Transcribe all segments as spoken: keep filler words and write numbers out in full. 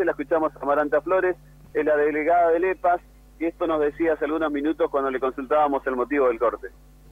la escuchamos a Amaranta Flores, es la delegada del E P A S, y esto nos decía hace algunos minutos cuando le consultábamos el motivo del corte.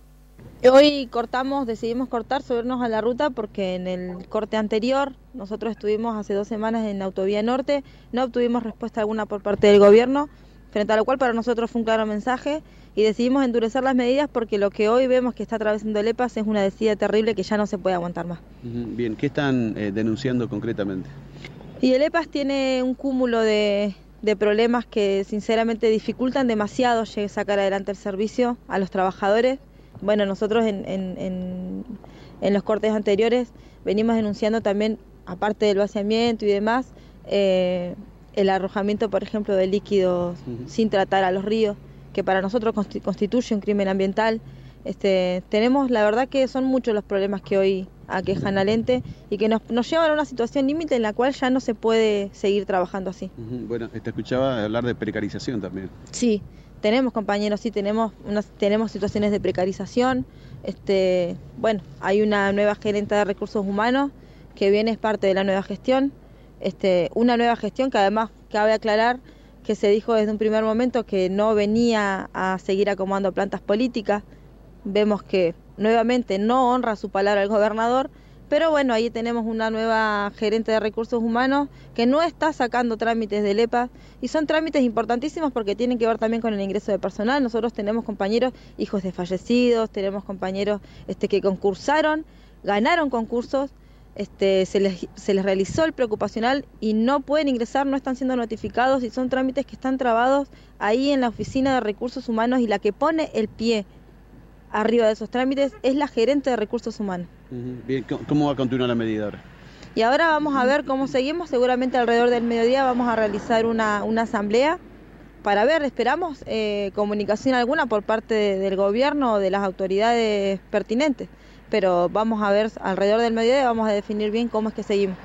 Hoy cortamos, decidimos cortar, subirnos a la ruta porque en el corte anterior, nosotros estuvimos hace dos semanas en la Autovía Norte, no obtuvimos respuesta alguna por parte del gobierno, frente a lo cual para nosotros fue un claro mensaje y decidimos endurecer las medidas porque lo que hoy vemos que está atravesando el E P A S es una desida terrible que ya no se puede aguantar más. Bien, ¿qué están eh, denunciando concretamente? Y el E P A S tiene un cúmulo de, de problemas que sinceramente dificultan demasiado sacar adelante el servicio a los trabajadores. Bueno, nosotros en, en, en, en los cortes anteriores venimos denunciando también, aparte del vaciamiento y demás, eh, el arrojamiento, por ejemplo, de líquidos uh-huh. sin tratar a los ríos, que para nosotros constituye un crimen ambiental. Este, tenemos, la verdad que son muchos los problemas que hoy aquejan al ente y que nos, nos llevan a una situación límite en la cual ya no se puede seguir trabajando así. Uh-huh. Bueno, te escuchaba hablar de precarización también. Sí. Tenemos compañeros, sí, tenemos unas, tenemos situaciones de precarización. Este, bueno, hay una nueva gerente de recursos humanos que viene, es parte de la nueva gestión. Este, una nueva gestión que además cabe aclarar que se dijo desde un primer momento que no venía a seguir acomodando plantas políticas. Vemos que nuevamente no honra su palabra el gobernador. Pero bueno, ahí tenemos una nueva gerente de recursos humanos que no está sacando trámites del E P A S y son trámites importantísimos porque tienen que ver también con el ingreso de personal. Nosotros tenemos compañeros, hijos de fallecidos, tenemos compañeros este, que concursaron, ganaron concursos, este, se les, se les realizó el preocupacional y no pueden ingresar, no están siendo notificados y son trámites que están trabados ahí en la oficina de recursos humanos y la que pone el pie arriba de esos trámites es la gerente de recursos humanos. Bien, ¿cómo va a continuar la medida ahora? Y ahora vamos a ver cómo seguimos, seguramente alrededor del mediodía vamos a realizar una, una asamblea para ver, esperamos eh, comunicación alguna por parte de, del gobierno o de las autoridades pertinentes, pero vamos a ver alrededor del mediodía vamos a definir bien cómo es que seguimos.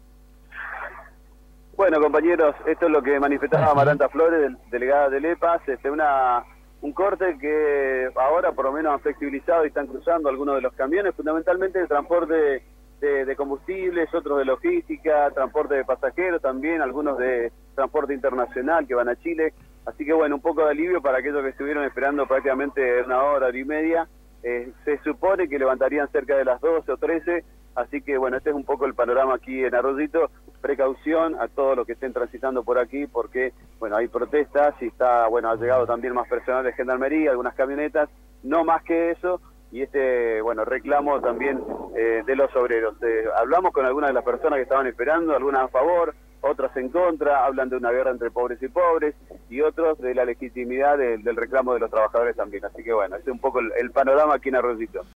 Bueno, compañeros, esto es lo que manifestaba Amaranta Flores, delegada del E P A S, este, una... un corte que ahora por lo menos han flexibilizado y están cruzando algunos de los camiones, fundamentalmente el transporte de, de combustibles, otros de logística, transporte de pasajeros también, algunos de transporte internacional que van a Chile. Así que bueno, un poco de alivio para aquellos que estuvieron esperando prácticamente una hora, hora y media. Eh, se supone que levantarían cerca de las doce o trece, así que bueno, este es un poco el panorama aquí en Arroyito. Precaución a todos los que estén transitando por aquí porque, bueno, hay protestas y está, bueno, ha llegado también más personal de gendarmería, algunas camionetas, no más que eso, y este, bueno, reclamo también eh, de los obreros. Eh, hablamos con algunas de las personas que estaban esperando, algunas a favor, otras en contra, hablan de una guerra entre pobres y pobres, y otros de la legitimidad de, del reclamo de los trabajadores también. Así que bueno, ese es un poco el, el panorama aquí en Arroyito.